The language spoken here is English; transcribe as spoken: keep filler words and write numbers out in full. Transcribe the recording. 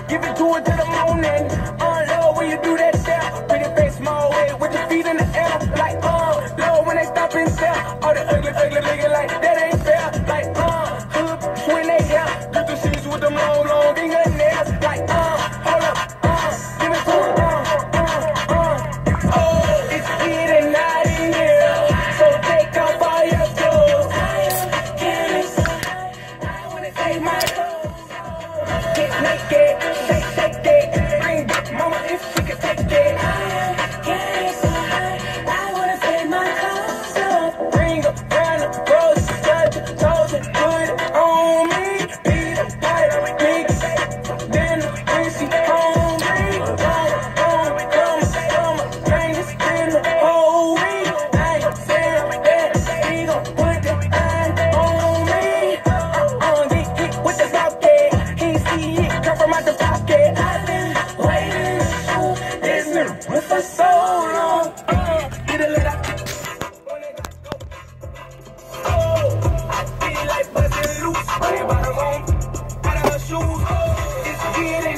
give it to her to the morning. Uh, love when you do that step. Pretty face, small way, with your feet in the air. Like, uh, love when they stop and stare. All the ugly, ugly niggas like, that ain't fair. Like, uh, hood, when they hair. Do the shoes with them long, long fingernails. Like, uh, hold up, uh, give it to her, uh, uh, uh. Oh, it's getting hot in here, so take off all your clothes. I am getting so hot, I wanna take my clothes. Get naked, shake, shake it. Bring back mama if she can take it. I am getting so hot, I wanna take my clothes off. Bring her round the rose, touch it, toes it, put it on me. Beat it, tight, big it. Then when she on me, come, come, come, come, bring this in the whole week. I ain't saying that he gon' put the eye on me. Uh-uh, get hit with the rocket. He see it come from out the pocket. I've been waiting to shoot this nigga for so long. Uh, get a little. Oh, I feel like busting loose. Running by the room, out of her shoes. Oh, it's getting